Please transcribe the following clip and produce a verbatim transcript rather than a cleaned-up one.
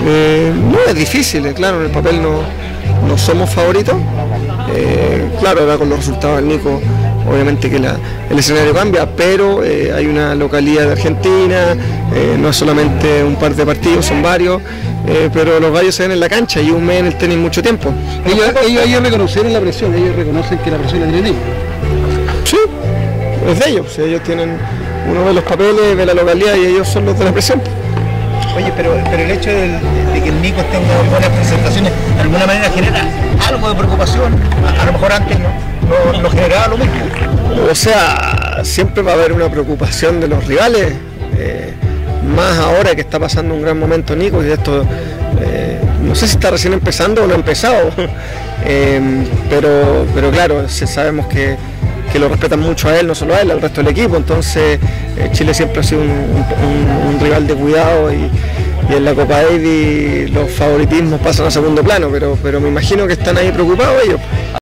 Eh, no es difícil, eh, claro, en el papel no, no somos favoritos. Eh, claro, ahora con los resultados del Nico, obviamente que la, el escenario cambia, pero eh, hay una localidad de Argentina, eh, no es solamente un par de partidos, son varios, eh, pero los gallos se ven en la cancha y un mes en el tenis mucho tiempo. Ellos, ellos, ellos reconocen la presión, ellos reconocen que la presión la tienen ellos. Sí, es de ellos, si ellos tienen, uno ve los papeles, ve la localidad y ellos son los de la presión. Oye, pero, pero el hecho de, de que el Nico tenga buenas presentaciones, de alguna manera genera algo de preocupación. A, a lo mejor antes no, no, no generaba lo mismo. O sea, siempre va a haber una preocupación de los rivales, eh, más ahora que está pasando un gran momento Nico, y esto eh, no sé si está recién empezando o no ha empezado, eh, pero, pero claro, sabemos que, que lo respetan mucho a él, no solo a él, al resto del equipo, entonces eh, Chile siempre ha sido un, un, un rival de cuidado y, y en la Copa Davis los favoritismos pasan a segundo plano, pero, pero me imagino que están ahí preocupados ellos.